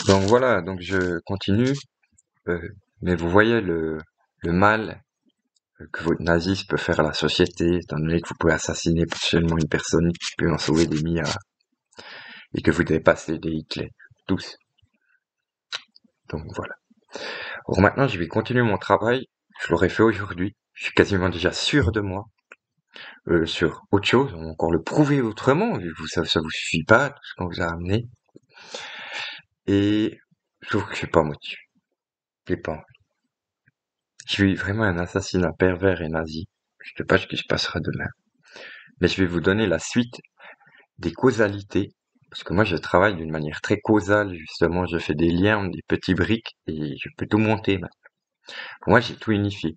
Donc voilà, donc je continue, euh, mais vous voyez le mal que votre nazisme peut faire à la société, étant donné que vous pouvez assassiner potentiellement une personne qui peut en sauver des milliards, et que vous dépassez des Hitler, tous. Donc voilà. Alors maintenant, je vais continuer mon travail, je l'aurais fait aujourd'hui, je suis quasiment déjà sûr de moi, sur autre chose, on va encore le prouver autrement, vu que ça vous suffit pas, tout ce qu'on vous a amené, et je trouve que je suis pas motivé, j'ai pas envie. Je suis vraiment un assassinat pervers et nazi. Je sais pas ce qui se passera demain. Mais je vais vous donner la suite des causalités. Parce que moi, je travaille d'une manière très causale, justement. Je fais des liens, des petits briques, et je peux tout monter, maintenant. Pour moi, j'ai tout unifié.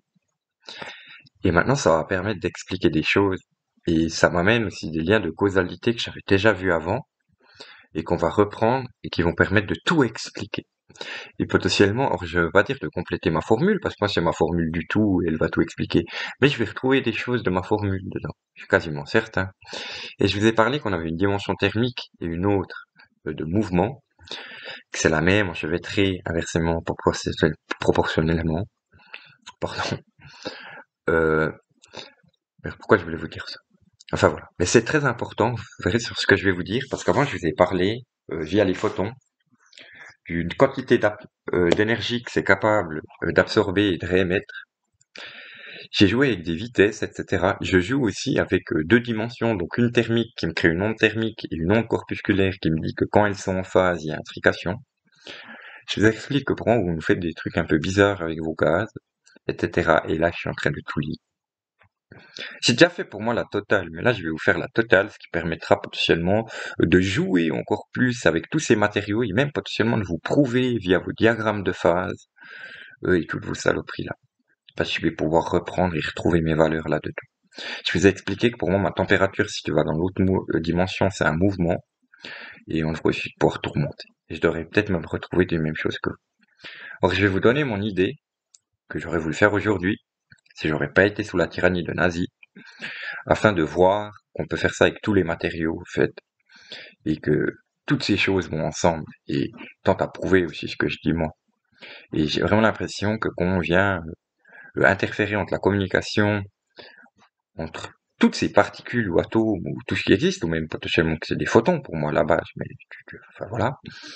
Et maintenant, ça va permettre d'expliquer des choses. Et ça m'amène aussi des liens de causalité que j'avais déjà vus avant, et qu'on va reprendre, et qui vont permettre de tout expliquer. Et potentiellement, or je vais pas dire de compléter ma formule, parce que moi c'est ma formule du tout, et elle va tout expliquer. Mais je vais retrouver des choses de ma formule dedans. Je suis quasiment certain. Et je vous ai parlé qu'on avait une dimension thermique et une autre de mouvement, que c'est la même enchevêtrée inversement proportionnellement. Pardon. Euh, mais pourquoi je voulais vous dire ça? Enfin voilà. Mais c'est très important, vous verrez sur ce que je vais vous dire, parce qu'avant je vous ai parlé, via les photons, d'une quantité d'énergie que c'est capable d'absorber et de réémettre. J'ai joué avec des vitesses, etc. Je joue aussi avec deux dimensions, donc une thermique qui me crée une onde thermique et une onde corpusculaire qui me dit que quand elles sont en phase, il y a intrication. Je vous explique que pour moi, vous nous faites des trucs un peu bizarres avec vos gaz, etc. Et là, je suis en train de tout lire. J'ai déjà fait pour moi la totale, mais là, je vais vous faire la totale, ce qui permettra potentiellement de jouer encore plus avec tous ces matériaux et même potentiellement de vous prouver via vos diagrammes de phase et toutes vos saloperies là. Parce que je vais pouvoir reprendre et retrouver mes valeurs là-dedans. Je vous ai expliqué que pour moi, ma température, si tu vas dans l'autre dimension, c'est un mouvement, et on devrait aussi pouvoir tout remonter. Et je devrais peut-être me retrouver des mêmes choses que vous. Alors, je vais vous donner mon idée, que j'aurais voulu faire aujourd'hui, si j'aurais pas été sous la tyrannie de nazis, afin de voir qu'on peut faire ça avec tous les matériaux, en fait, et que toutes ces choses vont ensemble, et tente à prouver aussi ce que je dis moi. Et j'ai vraiment l'impression que qu'on vient interférer entre la communication, entre toutes ces particules ou atomes ou tout ce qui existe, ou même potentiellement que c'est des photons pour moi à la base, mais enfin voilà,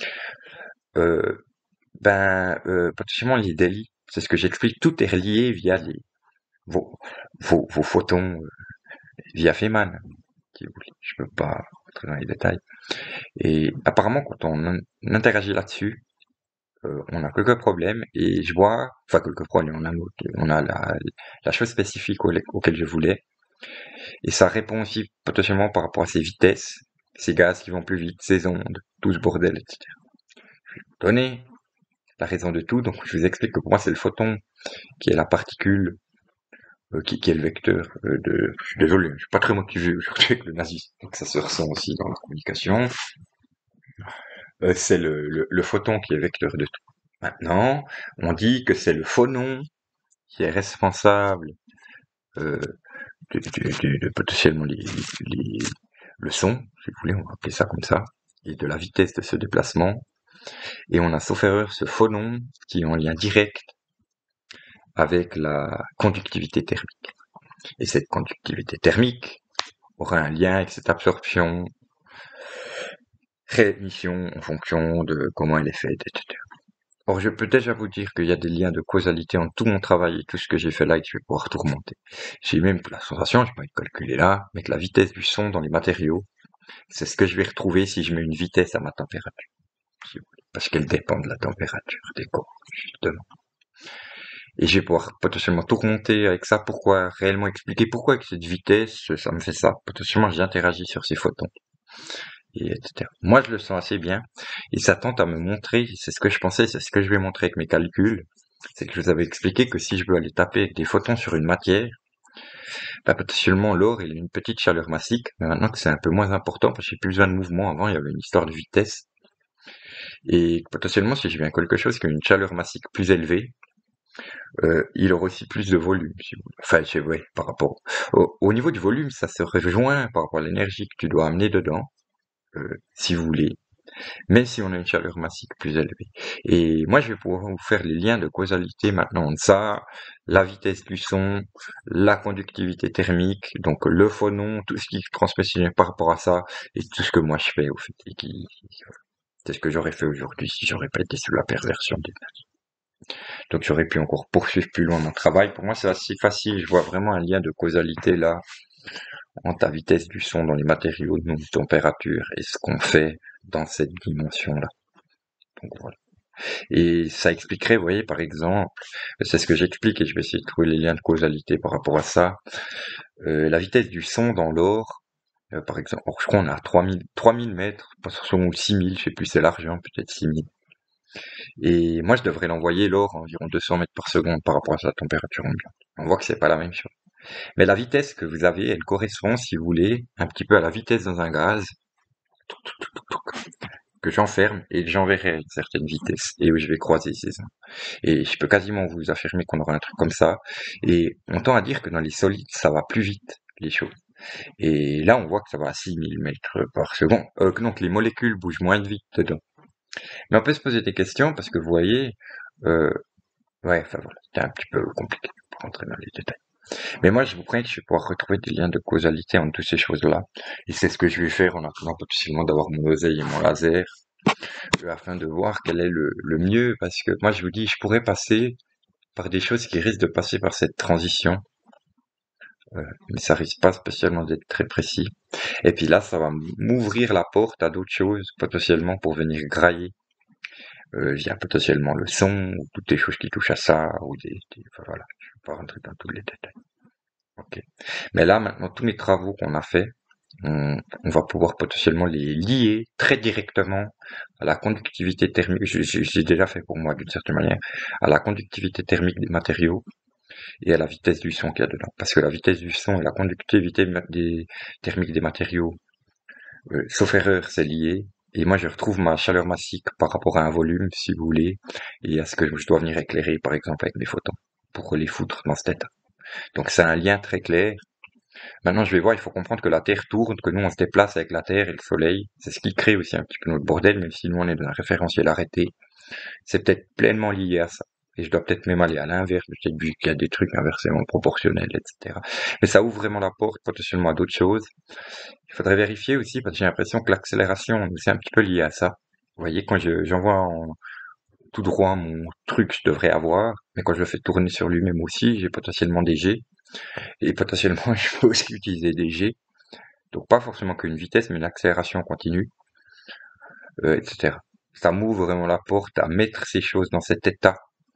euh, potentiellement les délits, c'est ce que j'explique, tout est relié via vos, vos photons, via Feynman, si vous voulez. Je peux pas rentrer dans les détails. Et apparemment, quand on interagit là-dessus, on a quelques problèmes, et je vois, enfin quelques problèmes, on a la chose spécifique auquel je voulais, et ça répond aussi potentiellement par rapport à ces vitesses, ces gaz qui vont plus vite, ces ondes, tout ce bordel, etc. Donner la raison de tout, donc je vous explique que pour moi c'est le photon qui est la particule, qui est le vecteur de... Je suis désolé, je suis pas très motivé aujourd'hui avec le nazisme, donc ça se ressent aussi dans la communication. C'est le photon qui est vecteur de tout. Maintenant, on dit que c'est le phonon qui est responsable euh, de potentiellement le son, si vous voulez, on va appeler ça comme ça, et de la vitesse de ce déplacement. Et on a, sauf erreur, ce phonon qui est en lien direct avec la conductivité thermique. Et cette conductivité thermique aura un lien avec cette absorption, réémission en fonction de comment elle est faite, etc. Or, je peux déjà vous dire qu'il y a des liens de causalité entre tout mon travail et tout ce que j'ai fait là et que je vais pouvoir tout remonter. J'ai même la sensation, je peux pas calculer là, mais que la vitesse du son dans les matériaux, c'est ce que je vais retrouver si je mets une vitesse à ma température. Si vous voulez. Parce qu'elle dépend de la température des corps, justement. Et je vais pouvoir potentiellement tout remonter avec ça, pourquoi réellement expliquer pourquoi avec cette vitesse, ça me fait ça. Potentiellement, j'interagis sur ces photons, et etc. Moi, je le sens assez bien, et ça tente à me montrer, c'est ce que je pensais, c'est ce que je vais montrer avec mes calculs, c'est que je vous avais expliqué que si je veux aller taper avec des photons sur une matière, potentiellement l'or, il a une petite chaleur massique, mais maintenant que c'est un peu moins important, parce que j'ai plus besoin de mouvement, avant il y avait une histoire de vitesse, et potentiellement si je viens à quelque chose qui a une chaleur massique plus élevée, il aura aussi plus de volume, si vous voulez. Enfin, ouais, par rapport au niveau du volume, ça se rejoint par rapport à l'énergie que tu dois amener dedans, si vous voulez. mais si on a une chaleur massique plus élevée. Et moi, je vais pouvoir vous faire les liens de causalité maintenant de ça, la vitesse du son, la conductivité thermique, donc le phonon, tout ce qui transmet signal par rapport à ça, et tout ce que moi je fais au fait, et qui, c'est ce que j'aurais fait aujourd'hui si j'aurais pas été sous la perversion des masses. Donc j'aurais pu encore poursuivre plus loin mon travail. Pour moi, c'est assez facile. Je vois vraiment un lien de causalité là entre la vitesse du son dans les matériaux, nos températures et ce qu'on fait dans cette dimension-là. Donc voilà. Et ça expliquerait, vous voyez, par exemple, c'est ce que j'explique et je vais essayer de trouver les liens de causalité par rapport à ça. La vitesse du son dans l'or, par exemple, je crois qu'on a 3000 mètres, ou 6000, je sais plus, c'est l'argent, peut-être 6000. Et moi, je devrais l'envoyer l'or à environ 200 mètres par seconde par rapport à sa température ambiante. On voit que c'est pas la même chose. Mais la vitesse que vous avez, elle correspond, si vous voulez, un petit peu à la vitesse dans un gaz que j'enferme et que j'enverrai à une certaine vitesse et où je vais croiser ces uns. Et je peux quasiment vous affirmer qu'on aura un truc comme ça. Et on tend à dire que dans les solides, ça va plus vite, les choses. Et là, on voit que ça va à 6000 mètres par seconde. Donc les molécules bougent moins vite dedans. Mais on peut se poser des questions parce que vous voyez, euh, ouais, enfin voilà, c'était un petit peu compliqué pour rentrer dans les détails. Mais moi, je vous promets que je vais pouvoir retrouver des liens de causalité entre toutes ces choses-là. Et c'est ce que je vais faire en attendant potentiellement d'avoir mon oseille et mon laser, afin de voir quel est le mieux. Parce que moi, je vous dis, je pourrais passer par des choses qui risquent de passer par cette transition, mais ça risque pas spécialement d'être très précis. Et puis là, ça va m'ouvrir la porte à d'autres choses, potentiellement pour venir grailler. Via potentiellement le son, ou toutes les choses qui touchent à ça, ou enfin, voilà, je vais pas rentrer dans tous les détails. Ok. Mais là, maintenant, tous les travaux qu'on a faits, on va pouvoir potentiellement les lier très directement à la conductivité thermique, j'ai déjà fait pour moi d'une certaine manière, à la conductivité thermique des matériaux et à la vitesse du son qu'il y a dedans. Parce que la vitesse du son et la conductivité thermique des matériaux, sauf erreur, c'est lié. Et moi, je retrouve ma chaleur massique par rapport à un volume, si vous voulez, et à ce que je dois venir éclairer, par exemple, avec mes photons, pour les foutre dans cet état. Donc c'est un lien très clair. Maintenant, je vais voir, il faut comprendre que la Terre tourne, que nous, on se déplace avec la Terre et le Soleil. C'est ce qui crée aussi un petit peu notre bordel, même si nous, on est dans un référentiel arrêté. C'est peut-être pleinement lié à ça. Et je dois peut-être même aller à l'inverse, peut-être vu qu'il y a des trucs inversement proportionnels, etc. Mais ça ouvre vraiment la porte potentiellement à d'autres choses. Il faudrait vérifier aussi, parce que j'ai l'impression que l'accélération, c'est un petit peu lié à ça. Vous voyez, quand j'envoie tout droit mon truc, je devrais avoir, mais quand je le fais tourner sur lui-même aussi, j'ai potentiellement des jets. Et potentiellement, je peux aussi utiliser des jets. Donc pas forcément qu'une vitesse, mais une accélération continue, etc. Ça m'ouvre vraiment la porte à mettre ces choses dans cet état.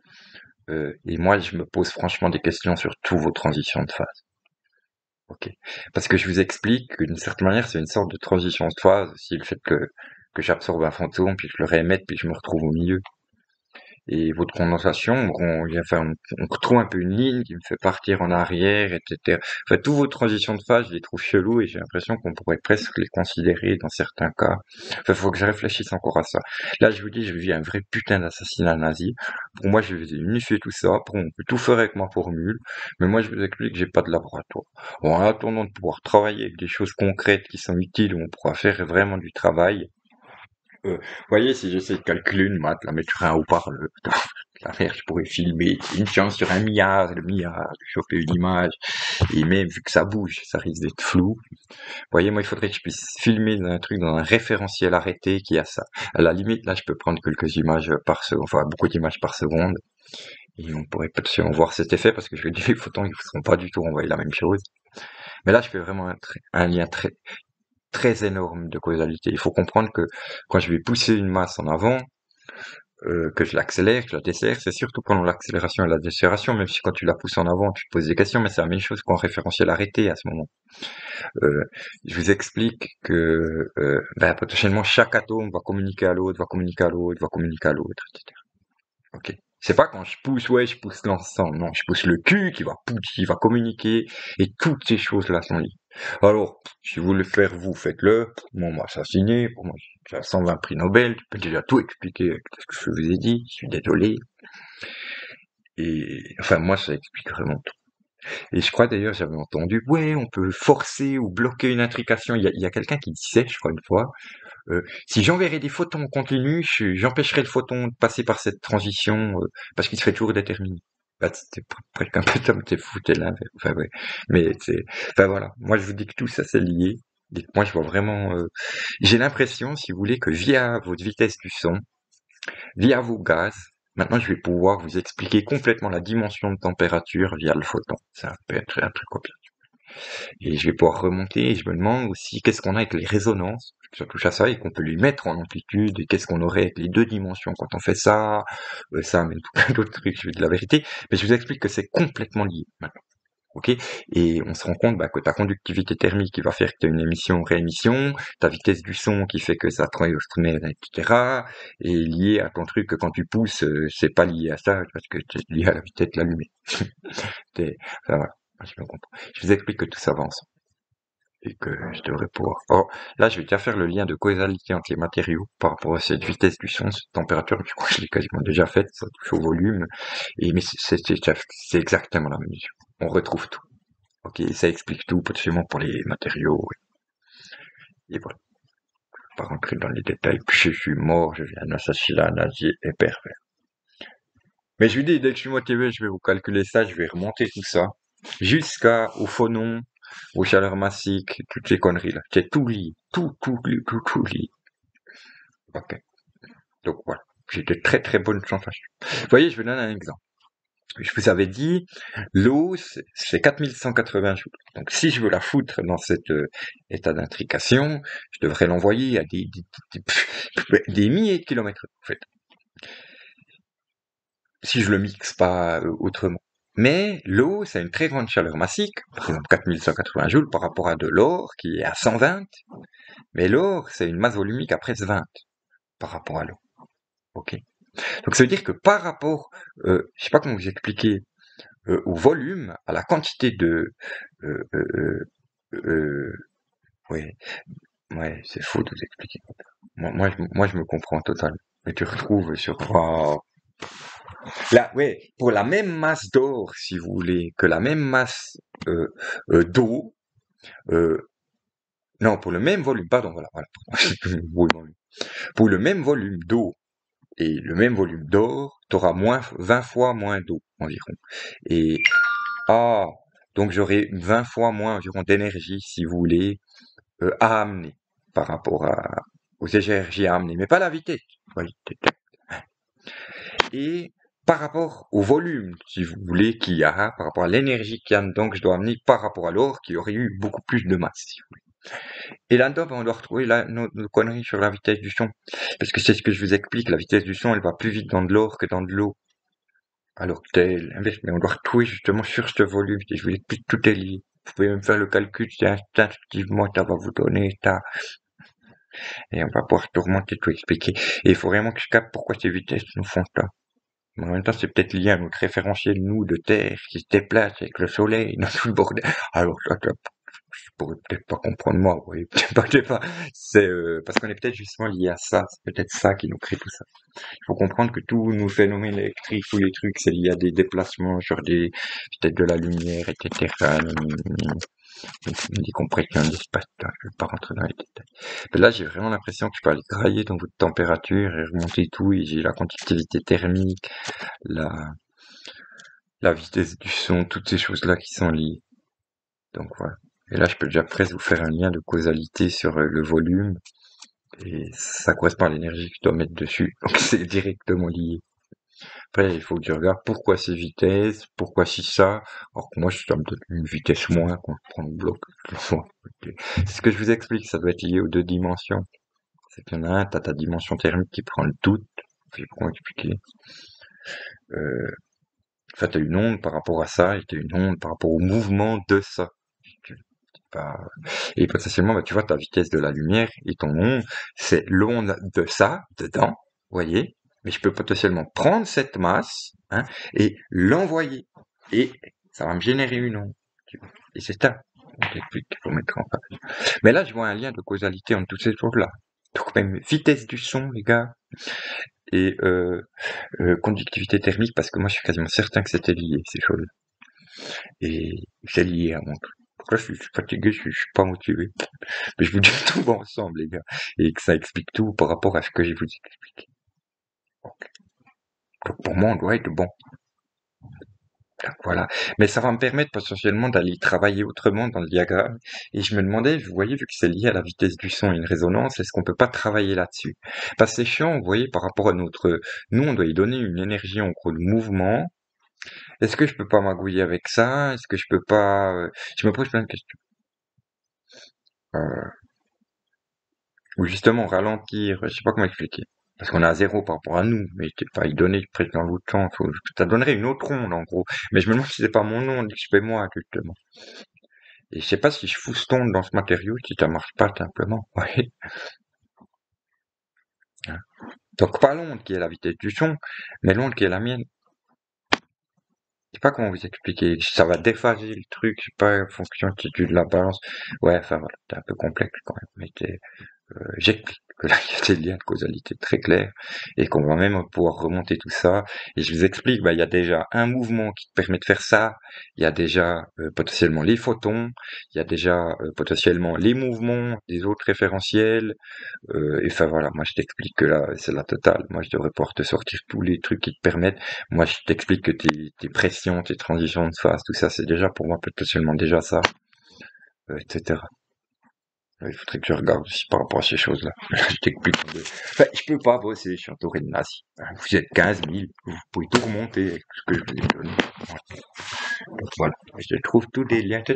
Et moi, je me pose franchement des questions sur tous vos transitions de phase. Ok. Parce que je vous explique que d'une certaine manière, c'est une sorte de transition de phase, aussi le fait que j'absorbe un fantôme, puis que je le réémette, puis que je me retrouve au milieu. Et votre condensation, on retrouve un peu une ligne qui me fait partir en arrière, etc. Enfin, tous vos transitions de phase, je les trouve chelous et j'ai l'impression qu'on pourrait presque les considérer dans certains cas. Enfin, faut que je réfléchisse encore à ça. Là, je vous dis, je vis un vrai putain d'assassinat nazi. Pour moi, je vais unifier tout ça. On peut tout faire avec ma formule. Mais moi, je vous explique que j'ai pas de laboratoire. Bon, en attendant de pouvoir travailler avec des choses concrètes qui sont utiles, où on pourra faire vraiment du travail, vous voyez, si j'essaie de calculer une maths, la mettre sur un haut-parleur, la merde, je pourrais filmer une chance sur un milliard, le milliard, choper une image, et même vu que ça bouge, ça risque d'être flou. Vous voyez, moi, il faudrait que je puisse filmer dans un truc, dans un référentiel arrêté qui a ça. À la limite, là, je peux prendre quelques images par seconde, enfin, beaucoup d'images par seconde, et on pourrait peut-être voir cet effet, parce que je veux dire, les photons, ils ne seront pas du tout envoyer la même chose. Mais là, je fais vraiment un lien très énorme de causalité. Il faut comprendre que quand je vais pousser une masse en avant, que je l'accélère, que je la desserre, c'est surtout pendant l'accélération et la décélération, même si quand tu la pousses en avant, tu te poses des questions, mais c'est la même chose qu'en référentiel arrêté à ce moment. Euh, je vous explique que potentiellement chaque atome va communiquer à l'autre, va communiquer à l'autre, va communiquer à l'autre, etc. Ok. C'est pas quand je pousse, ouais, je pousse l'ensemble. Non, je pousse le cul qui va communiquer, et toutes ces choses-là sont liées. Alors, si vous voulez le faire, vous, faites-le. Moi, on m'a assassiné. Pour moi, j'ai 120 prix Nobel. Tu peux déjà tout expliquer avec ce que je vous ai dit. Je suis désolé. Et, enfin, moi, ça explique vraiment tout. Et je crois d'ailleurs, j'avais entendu, ouais, on peut forcer ou bloquer une intrication. Il y a quelqu'un qui disait, je crois une fois, si j'enverrais des photons en continu, j'empêcherais le photon de passer par cette transition parce qu'il serait toujours déterminé. Bah, c'était presque un peu comme t'es fou, t'es l'inverse. Enfin, ouais. Mais enfin voilà. Moi, je vous dis que tout ça, c'est lié. Et que moi, je vois vraiment, j'ai l'impression, si vous voulez, que via votre vitesse du son, via vos gaz, maintenant, je vais pouvoir vous expliquer complètement la dimension de température via le photon. Ça peut être un truc complet. Et je vais pouvoir remonter et je me demande aussi qu'est-ce qu'on a avec les résonances, que ça touche à ça et qu'on peut lui mettre en amplitude et qu'est-ce qu'on aurait avec les deux dimensions quand on fait ça, ça amène tout plein d'autres trucs, je vais de la vérité, mais je vous explique que c'est complètement lié maintenant. Ok, et on se rend compte que ta conductivité thermique qui va faire que tu as une émission-réémission, ta vitesse du son qui fait que ça transmet, etc., est liée à ton truc que quand tu pousses, c'est pas lié à ça, parce que c'est lié à la vitesse de la lumière. Enfin voilà, je me comprends. Je vous explique que tout ça va ensemble et que je devrais pouvoir. Oh, là, je vais déjà faire le lien de causalité entre les matériaux par rapport à cette vitesse du son, cette température. Je crois que je l'ai quasiment déjà faite, ça touche au volume. Mais c'est exactement la même mesure. On retrouve tout. Ok, ça explique tout, potentiellement pour les matériaux. Et voilà. Je vais pas rentrer dans les détails. Puis je suis mort, je viens d'un assassinat nazi et pervers. Mais je vous dis, dès que je suis motivé, je vais vous calculer ça, je vais remonter tout ça jusqu'au phonon, aux chaleurs massiques, toutes les conneries là. C'est tout lié. Tout lié. Ok. Donc voilà. J'ai de très très bonnes sensations. Vous voyez, je vous donne un exemple. Je vous avais dit, l'eau, c'est 4180 joules. Donc si je veux la foutre dans cet état d'intrication, je devrais l'envoyer à des milliers de kilomètres, en fait. Si je le mixe pas autrement. Mais l'eau, c'est une très grande chaleur massique, par exemple 4180 joules par rapport à de l'or qui est à 120. Mais l'or, c'est une masse volumique à presque 20 par rapport à l'eau. Ok. Donc ça veut dire que par rapport, je sais pas comment vous expliquer, au volume, à la quantité de, euh, euh, euh, ouais, ouais, c'est faux de vous expliquer. Moi, je me comprends totalement. Et tu retrouves sur, oh, là, ouais, pour la même masse d'or, si vous voulez, que la même masse d'eau, euh, non, pour le même volume, pardon, voilà. Oui, pour le même volume d'eau et le même volume d'or, tu auras 20 fois moins d'eau environ. Et ah, donc j'aurai 20 fois moins environ d'énergie, si vous voulez, à amener par rapport aux énergies à amener, mais pas la vitesse. Oui. Et par rapport au volume, si vous voulez, qu'il y a, par rapport à l'énergie qu'il y a dedans que je dois amener par rapport à l'or, qui aurait eu beaucoup plus de masse, si vous voulez. Et là-dedans, on doit retrouver nos conneries sur la vitesse du son. Parce que c'est ce que je vous explique, la vitesse du son, elle va plus vite dans de l'or que dans de l'eau. Alors que c'est l'inverse, mais on doit retrouver justement sur ce volume, et je vous explique, tout est lié. Vous pouvez même faire le calcul, c'est instinctivement, ça va vous donner ça. Et on va pouvoir tout remonter, tout expliquer. Et il faut vraiment que je capte pourquoi ces vitesses nous font ça. Mais en même temps, c'est peut-être lié à notre référentiel, nous, de Terre, qui se déplace avec le soleil, dans tout le bordel. Alors, ça, je pourrais peut-être pas comprendre moi, vous voyez, peut-être pas. C'est, parce qu'on est peut-être justement lié à ça. C'est peut-être ça qui nous crée tout ça. Il faut comprendre que tous nos phénomènes électriques, tous les trucs, c'est lié à des déplacements sur peut-être de la lumière, etc. Une décompression d'espace, je vais pas rentrer dans les détails. Mais là, j'ai vraiment l'impression que je peux aller grailler dans votre température et remonter tout, et j'ai la conductivité thermique, la, la vitesse du son, toutes ces choses-là qui sont liées. Donc voilà. Et là, je peux déjà presque vous faire un lien de causalité sur le volume, et ça correspond à l'énergie que je dois mettre dessus. Donc c'est directement lié. Après, il faut que je regarde pourquoi ces vitesses, pourquoi si ça. Alors que moi, ça me donne une vitesse moins quand je prends le bloc. C'est ce que je vous explique, ça doit être lié aux deux dimensions. C'est qu'il y en a un, t'as ta dimension thermique qui prend le doute. Je sais pas comment expliquer. En fait, t'as une onde par rapport à ça, et t'as une onde par rapport au mouvement de ça. Et potentiellement, tu vois, ta vitesse de la lumière et ton onde, c'est l'onde de ça, dedans, vous voyez, mais je peux potentiellement prendre cette masse, hein, et l'envoyer. Et ça va me générer une onde. Et c'est ça qu'il faut mettre en place. Mais là, je vois un lien de causalité entre toutes ces choses-là. Donc même vitesse du son, les gars, et conductivité thermique, parce que moi, je suis quasiment certain que c'était lié, ces choses. Et c'est lié à mon truc. Pourquoi je suis fatigué, je suis pas motivé. Mais je vous dis tout va ensemble, les gars. Et que ça explique tout par rapport à ce que je vous explique. Donc, pour moi, on doit être bon. Donc, voilà. Mais ça va me permettre potentiellement d'aller travailler autrement dans le diagramme. Et je me demandais, vous voyez, vu que c'est lié à la vitesse du son et une résonance, est-ce qu'on peut pas travailler là-dessus? Parce que c'est chiant, vous voyez, par rapport à notre... Nous, on doit y donner une énergie, en gros, de mouvement. Est-ce que je peux pas m'agouiller avec ça? Est-ce que je peux pas... Je me pose plein de questions. Euh, Ou justement ralentir, je sais pas comment expliquer. Parce qu'on est à zéro par rapport à nous, mais pas y donner presque un bout de temps, ça donnerait une autre onde en gros. Mais je me demande si c'est pas mon onde que je fais moi justement. Et je sais pas si je fous cette onde dans ce matériau, si ça marche pas simplement. Ouais. Donc pas l'onde qui est la vitesse du son, mais l'onde qui est la mienne. Je sais pas comment vous expliquer. Ça va déphaser le truc, je sais pas, en fonction si tu de la balance. Ouais, enfin voilà, c'est un peu complexe quand même. Mais j'explique que là, il y a des liens de causalité très clairs et qu'on va même pouvoir remonter tout ça. Et je vous explique, il y a déjà un mouvement qui te permet de faire ça. Il y a déjà potentiellement les photons. Il y a déjà potentiellement les mouvements des autres référentiels. Et enfin voilà, moi je t'explique que là, c'est la totale. Moi, je devrais pouvoir te sortir tous les trucs qui te permettent. Moi, je t'explique que tes pressions, tes transitions de phase, tout ça, c'est déjà pour moi potentiellement déjà ça, etc. Il faudrait que je regarde aussi par rapport à ces choses-là. Je t'explique. Enfin, je peux pas bosser, je suis entouré de nazis. Vous êtes 15 000, vous pouvez tout remonter avec ce que je vous ai donné. Donc voilà, je trouve tous des liens.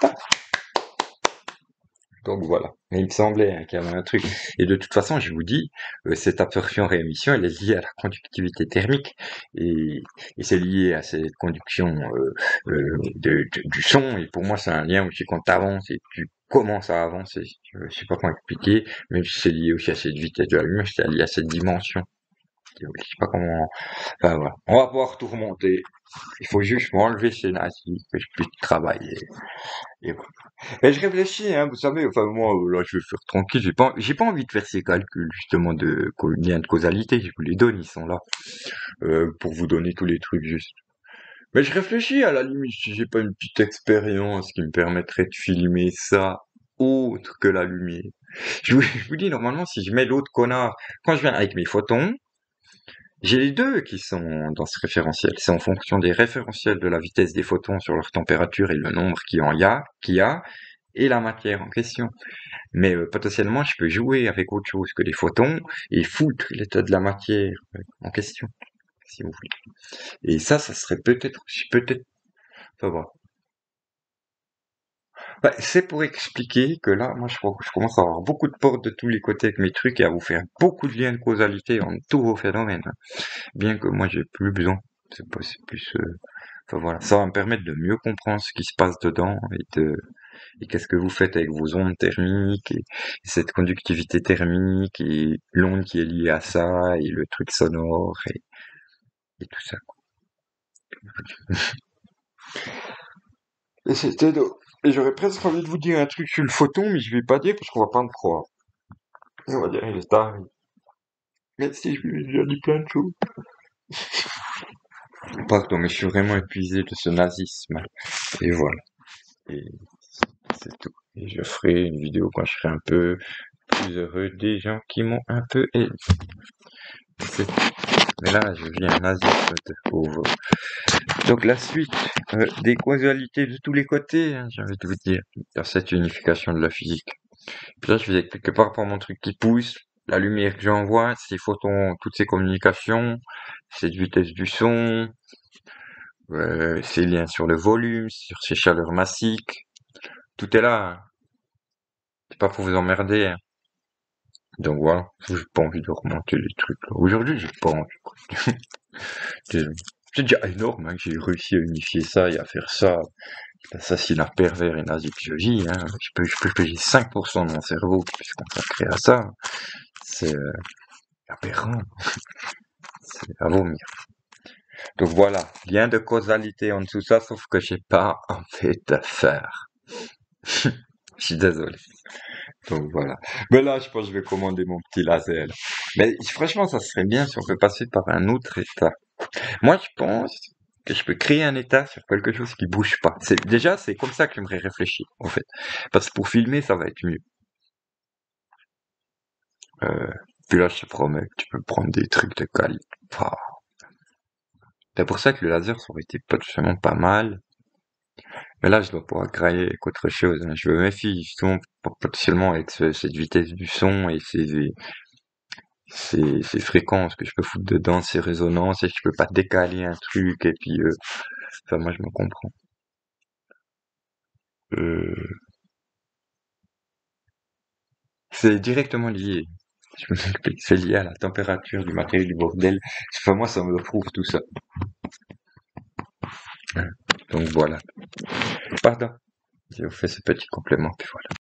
Donc voilà. Mais il me semblait qu'il y avait un truc. Et de toute façon, je vous dis, cette absorption-réémission, elle est liée à la conductivité thermique. Et, et c'est lié à cette conduction du son. Et pour moi, c'est un lien aussi quand tu avances et que tu commences à avancer. Je sais pas comment expliquer, mais c'est lié aussi à cette vitesse de la lumière, c'est lié à cette dimension. Je sais pas comment... Enfin voilà. On va pouvoir tout remonter. Il faut juste m'enlever ces nazis, que je puisse travailler. Et voilà. Mais je réfléchis, hein, vous savez, enfin moi, là, je vais faire tranquille, j'ai pas envie de faire ces calculs, justement, de lien de causalité, je vous les donne, ils sont là, pour vous donner tous les trucs juste. Mais je réfléchis, à la limite, si j'ai pas une petite expérience qui me permettrait de filmer ça autre que la lumière. Je vous dis, normalement, si je mets l'autre connard, quand je viens avec mes photons, j'ai les deux qui sont dans ce référentiel. C'est en fonction des référentiels de la vitesse des photons sur leur température et le nombre qu'il y a, et la matière en question. Mais potentiellement, je peux jouer avec autre chose que les photons et foutre l'état de la matière en question, si vous voulez. Et ça serait peut-être, enfin voilà. C'est pour expliquer que là, moi, je commence à avoir beaucoup de portes de tous les côtés avec mes trucs et à vous faire beaucoup de liens de causalité entre tous vos phénomènes. Bien que moi, j'ai plus besoin. C'est plus, enfin voilà. Ça va me permettre de mieux comprendre ce qui se passe dedans et qu'est-ce que vous faites avec vos ondes thermiques et cette conductivité thermique et l'onde qui est liée à ça et le truc sonore et tout ça. Et c'était et j'aurais presque envie de vous dire un truc sur le photon, mais je vais pas dire parce qu'on va pas me croire. On va dire il est tard. Mais si, je lui ai dit plein de choses. Pardon, mais je suis vraiment épuisé de ce nazisme. Et voilà. Et c'est tout. Et je ferai une vidéo quand je serai un peu plus heureux des gens qui m'ont un peu aidé. Mais là, je viens nazisme de pauvre. Donc la suite des causalités de tous les côtés, hein, j'ai envie de vous dire, dans cette unification de la physique. Puis là, je vous explique que par rapport à mon truc qui pousse, la lumière que j'envoie, ces photons, toutes ces communications, cette vitesse du son, ces liens sur le volume, sur ces chaleurs massiques, tout est là. Hein. C'est pas pour vous emmerder. Hein. Donc voilà, j'ai pas envie de remonter les trucs. Là. Aujourd'hui, j'ai pas envie. C'est déjà énorme hein, que j'ai réussi à unifier ça et à faire ça. L'assassinat pervers et nazi que je vis, hein. Je peux payer 5% de mon cerveau qui puisse consacrer à ça. C'est aberrant. C'est à vomir. Donc voilà, lien de causalité en dessous ça, sauf que j'ai pas envie de faire. Je suis désolé. Donc voilà. Mais là, je pense que je vais commander mon petit laser. Mais franchement, ça serait bien si on peut passer par un autre état. Moi, je pense que je peux créer un état sur quelque chose qui bouge pas. C'est comme ça que j'aimerais réfléchir, en fait. Parce que pour filmer, ça va être mieux. Puis là, je te promets que tu peux prendre des trucs de qualité. Enfin, c'est pour ça que le laser, ça aurait été potentiellement pas mal. Mais là, je dois pouvoir grailler avec autre chose, hein. Je me méfie justement potentiellement avec cette vitesse du son et ces fréquences que je peux foutre dedans, ces résonances, et que je peux pas décaler un truc, et puis, enfin, moi, je me comprends. Euh, c'est directement lié. Je m'explique. C'est lié à la température du matériel du bordel. Enfin, moi, ça me prouve tout ça. Donc voilà. Pardon. J'ai fait ce petit complément, puis voilà.